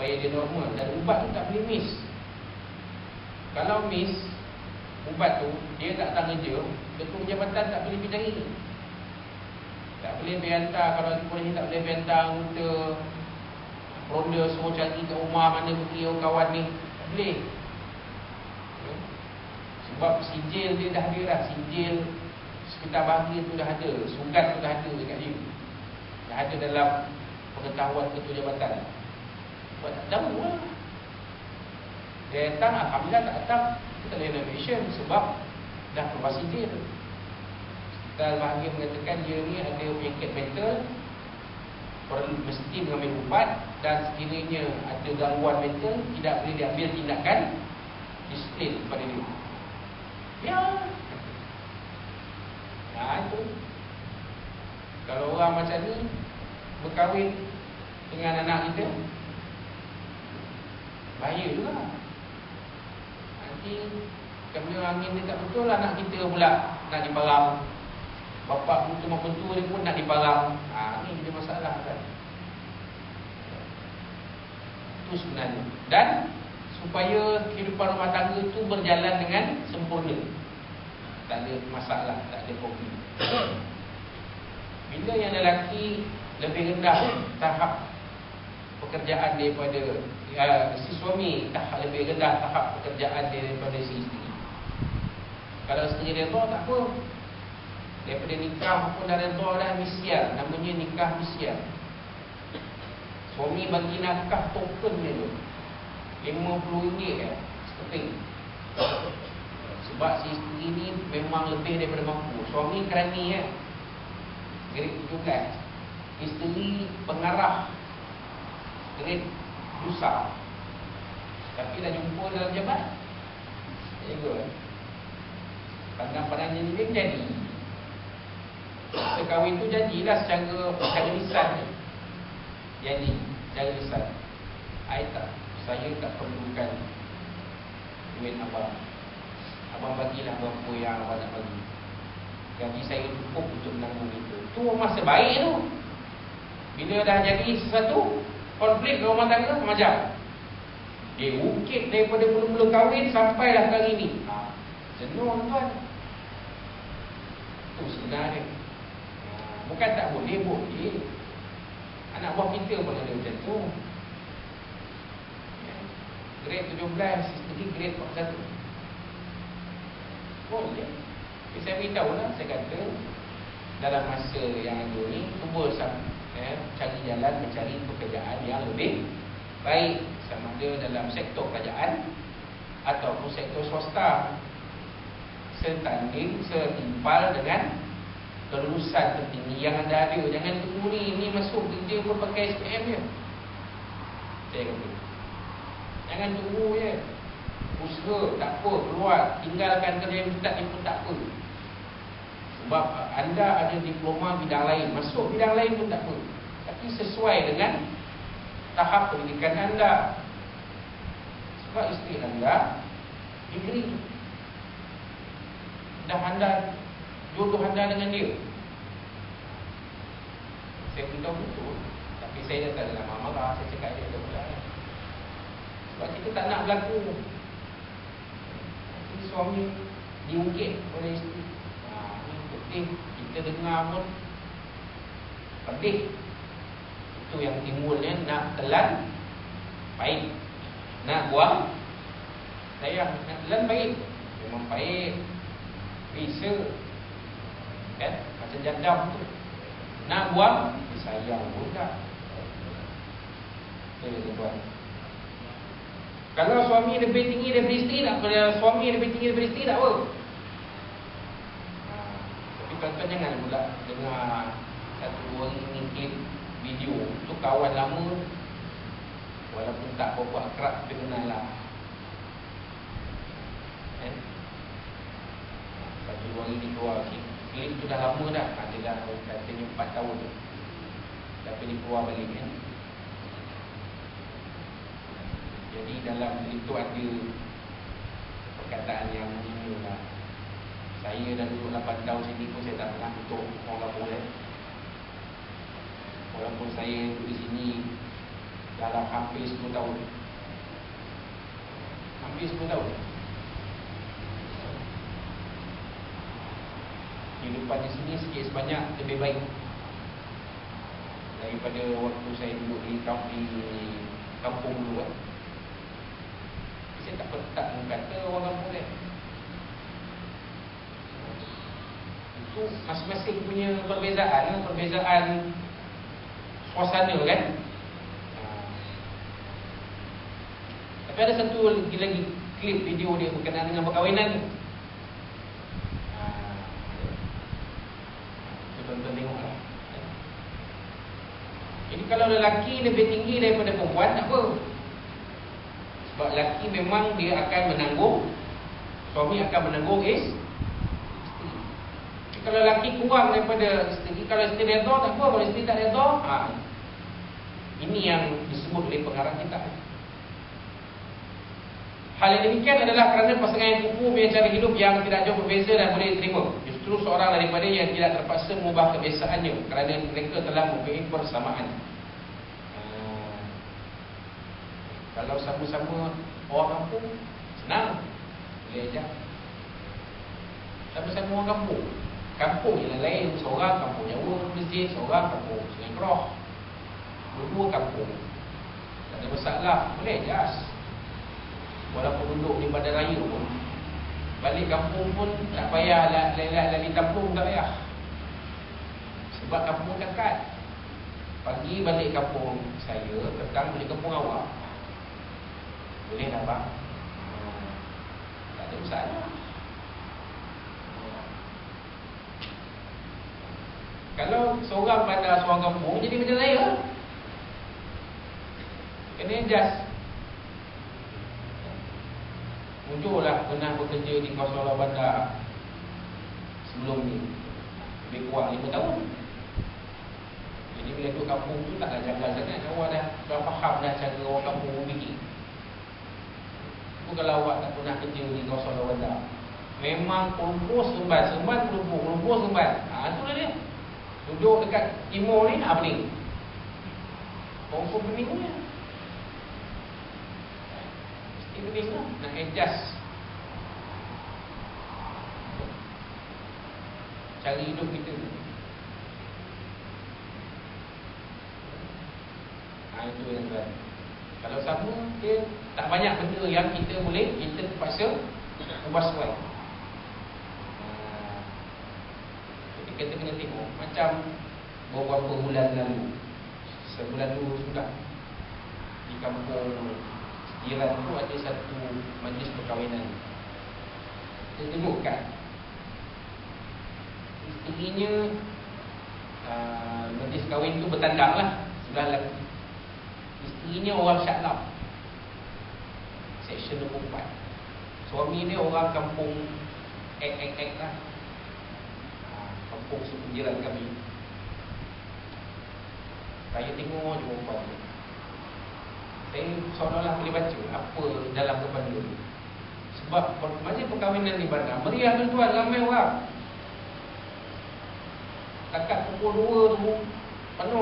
supaya dia normal. Dan ubat tu tak boleh miss. Kalau miss ubat tu, dia tak datang kerja, ketua jabatan tak boleh pergi cari. Tak boleh berhantar. Kalau polis tak boleh berhantar anggota ronda suruh cari kat rumah mana pergi orang kawan ni. Tak boleh. Sebab sijil dia dah ada dah. Sijil sekitar bahagia tu dah ada. Surat tu dah ada dekat dia. Dah ada dalam pengetahuan ketua jabatan. Sebab tak tahu lah. Dia datang, alhamdulillah tak datang, kita boleh innovation sebab dah keluar sijil. Hospital bahagia mengatakan dia ni ada penyakit mental, perlu mesti mengambil ubat, dan sekiranya ada gangguan mental tidak boleh diambil tindakan disiplin kepada dia. Ya. Nah itu. Kalau orang macam ni berkahwin dengan anak kita, bahaya juga. Nanti kalau angin dia tak betul, anak kita pula nak diparang. Bapak mentua dia pun nak diparang. Ni dia masalah kan. Itu sebenarnya. Dan supaya kehidupan rumah tangga itu berjalan dengan sempurna, tak ada masalah, tak ada problem. Bila yang lelaki lebih rendah tahap pekerjaan daripada si suami, tahap lebih rendah tahap pekerjaan daripada si isteri. Kalau isteri redha tak apa, daripada nikah pun dah redha dah, misyar, namanya nikah misyar. Suami bagi nafkah token dia tu RM50 sekeping. Sebab si isteri ni memang lebih daripada mampu. Suami kerani grade 17, isteri pengarah grade besar, tapi dah jumpa dalam jabat. Jaga pandang-pandang jadi jadi. Kita kahwin tu janjilah secara lisan. Janji secara lisan. Saya tak perlukan duit abang. Abang bagilah berapa yang abang nak bagi. Gaji saya cukup untuk menanggung itu. Tu masa baik tu. Bila dah jadi sesuatu konflik dalam rumah tangga, macam dia ukit daripada mula-mula kahwin sampailah ke hari ni. Jenuh tuan. Itu sebenarnya. Bukan tak boleh, boleh. Anak buah kita pun ada macam tu. Grade 17, isteri grade 41. Boleh. Saya beritahu lah, saya kata dalam masa yang ada ni, cuba cari jalan mencari pekerjaan yang lebih baik, sama ada dalam sektor kerajaan ataupun sektor swasta, setanding, setimpal dengan kelulusan tertinggi yang anda ada. Jangan tunggu ni masuk kerja pun pakai SPM je. Saya kata jangan tunggu je. Usaha tak apa, keluar, tinggalkan kerja yang ustaz ni pun tak apa. Sebab anda ada diploma bidang lain, masuk bidang lain pun tak apa, tapi sesuai dengan tahap pendidikan anda. Sebab isteri anda degree, dah anda jodoh anda dengan dia. Saya beritahu betul, tapi saya dah tak ada marah-marah. Saya cakap dia pula. Sebab kita tak nak berlaku nanti suami diungkit oleh isteri. Ni putih, kita dengar pun pedih. Itu yang timbulnya, nak telan baik, nak buang sayang. Nak telan baik, memang baik, bisa kan, macam jandam tu. Nak buang, sayang juga. Tuan, kalau suami lebih tinggi daripada isteri tak apa, suami lebih tinggi daripada isteri tak apa. Tapi tuan-tuan jangan pula dengar satu dua ringgit video tu kawan lama, walaupun tak berapa akrab, tapi kenal lah. Satu dua ringgit keluar klip tu dah lama dah, ada dah katanya 4 tahun tu, tapi dia keluar balik kan. Jadi dalam itu ada perkataan yang menyentuh lah. Saya dah duduk 8 tahun sini pun saya tak pernah tutup orang kampung. Walaupun saya duduk di sini dalam hampir 10 tahun. Hampir 10 tahun. Kehidupan di sini sikit sebanyak lebih baik daripada waktu saya duduk di kampung dulu kan. Saya tak kata orang kampung kan. Itu masing-masing punya perbezaan suasana kan. Tapi ada satu lagi klip video dia berkenaan dengan perkahwinan ni. Tonton tengoklah. Jadi kalau lelaki lebih tinggi daripada perempuan, tak apa. Sebab lelaki memang dia akan menanggung, suami akan menanggung isteri. Kalau lelaki kurang daripada isteri, kalau isteri redha tak apa, kalau isteri tak redha, ini yang disebut oleh pengarang kita. Hal yang demikian adalah kerana pasangan yang kukuh punya cara hidup yang tidak jauh berbeza dan boleh diterima. Justru seorang daripada yang tidak terpaksa mengubah kebiasaannya kerana mereka telah mempunyai persamaan. Kalau sama-sama orang kampung, senang, boleh aja. Sama-sama orang kampung, kampung yang lain, seorang kampung Jawa, Mesir, seorang kampung Sungai Keroh, dua kampung, tak ada masalah, boleh aja. Walaupun duduk di bandar raya pun, balik kampung pun tak payah lali kampung, tak payah. Sebab kampung dekat. Pagi balik kampung saya, petang balik kampung awak. Boleh lah bang. Tak ada masalah. Kalau seorang bandar seorang kampung, jadi macam saya lah. Kena adjust. Mujurlah pernah bekerja di Kuala Bandar sebelum ni, lebih kurang 5 tahun. Jadi bila duduk kampung tu taklah jaga sangat. Awak dah faham dah cara orang kampung fikir. Kalau awak tak pernah kerja di Kuala Bandar, memang kelumpur semban kelumpur semban. Itulah dia. Duduk dekat timur ni, apa ni? Kelumpur bening ni. Ini lah, nak adjust cara hidup kita. Itu yang berat. Kalau sama, dia tak banyak benda yang kita terpaksa ubah sesuai. Jadi kita kena tengok macam beberapa bulan lalu, sebulan dulu sudah, di kampung jiran tu ada satu majlis perkahwinan. Dia tengokkan isterinya majlis kahwin tu bertandang lah sebelah lelaki. Isterinya orang Syaklap, Seksyen 24. Suami dia orang kampung Ek lah, kampung suku jiran kami. Saya tengok je perempuan tu. Saya seolah-olah boleh baca apa dalam kepada dia. Sebab majlis perkahwinan di bandar meriah tuan-tuan, ramai orang. Takat pukul 2 tu penuh.